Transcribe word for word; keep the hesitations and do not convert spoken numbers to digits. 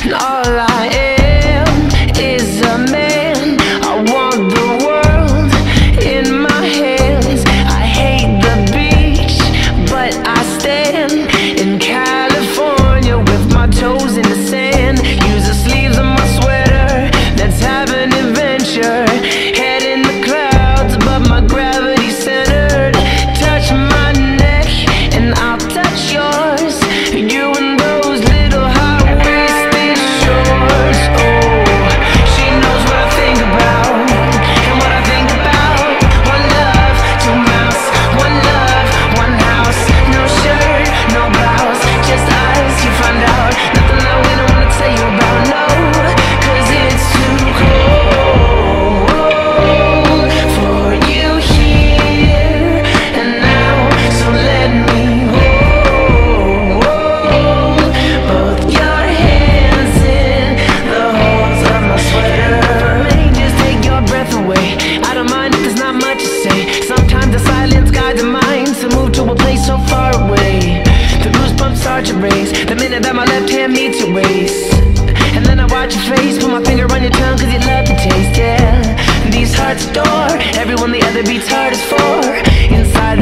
and all I am is a man. I want the world in my hands. I hate the beach, but I stand in California with my toes in the sand. Use the sleeves of my sweater, let's have an adventure. Head in the clouds, but my gravity's centered. Touch my neck and I'll touch yours. You and those little high-waisted shorts. Oh, she knows what I think about and what I think about. One love, two mouths. One love, one house. No shirt, no blouse, just eyes. You find out nothing that we don't wanna tell you about. No, 'cause it's too cold for you here and now. So let me hold both your hands in the holes of my sweater. May just take your breath away. I don't mind if there's not much to say. Sometimes the silence guides the mind to move to a place so far away. The goosebumps start to raise the minute that my left hand meets your waist. And then I watch your face, put my finger on your tongue, 'cause you love the taste, yeah. These hearts adore everyone the other beats hardest for. Inside